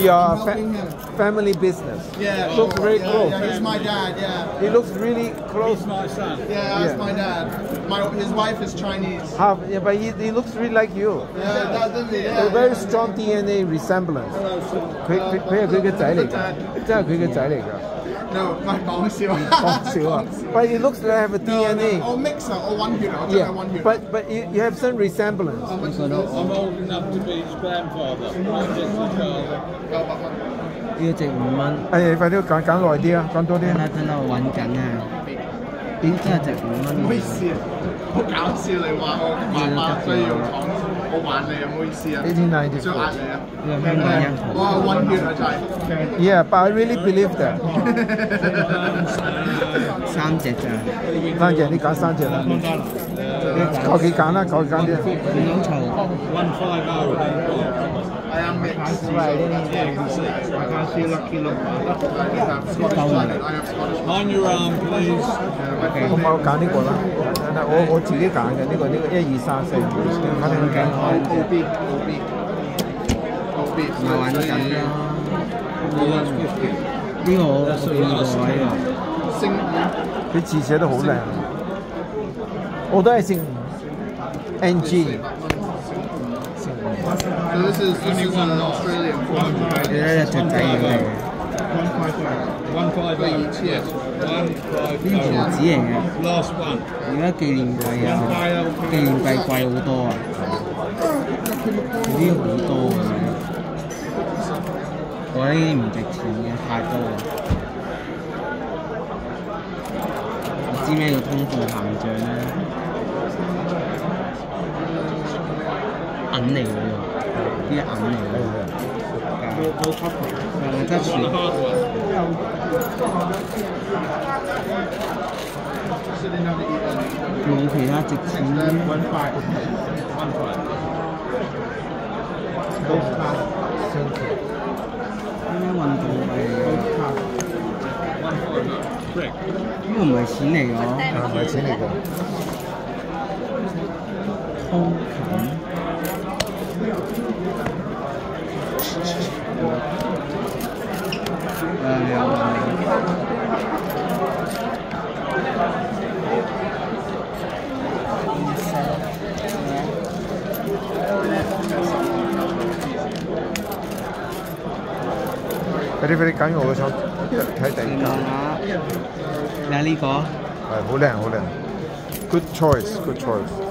Your family business. Yeah. Looks very close. Yeah, he's my dad. Yeah. He looks really close. He's my son. Yeah, that's my dad. His wife is Chinese. Half, yeah, but he looks really like you. Yeah, doesn't he? A very strong DNA resemblance. 佢係佢嘅仔嚟㗎，真係佢嘅仔嚟㗎。 No， 唔係講笑。 講笑啊 ！But it looks like have a DNA. 我 mix 啊，我混血啊，我真 Yeah, 係混血。 but you have some resemblance. I'm old enough to be his grandfather. I'm just his father. 900蚊。 要值5蚊。 誒，快啲講耐啲啊，講多啲。 等我揾緊啊！點真係值5蚊？ 唔好意思啊，好搞笑你話我媽所以要講，我玩你啊，唔好意思啊。 1894. 想壓你啊。 香港人我係混血啊，真係。 Yeah, but I really believe that. 3隻咋？ 三隻，你揀3隻啦。你求其揀啦，求其揀啲。 唔好嘈。 150. I am mixed. I can't see lucky look. On your arm, please. 咁我揀呢個啦，我自己揀嘅呢個1、2、3、4。我哋揀唔係揾緊啦。呢個我見過啊。 佢字寫得好靚，我都係姓NG。 So this is an Australian one. 你睇隻仔嚟嘅。 150. 呢毫子嚟嘅。 Last one. 而家紀念櫃啊，紀念櫃貴好多啊，呢啲好多啊，我呢啲唔值錢嘅，太多啦。你知咩叫通貨膨脹咧？銀嚟嘅喎，啲銀嚟嘅喎。係得全。冇其他值錢嘅。咩運動幣嚟嘅？呢個唔係錢嚟㗎， 唔係錢嚟㗎。 通勤。你有問快啲揀完我想睇第二間。 你睇呢個？ 係好靚好靚 ，good choice good choice。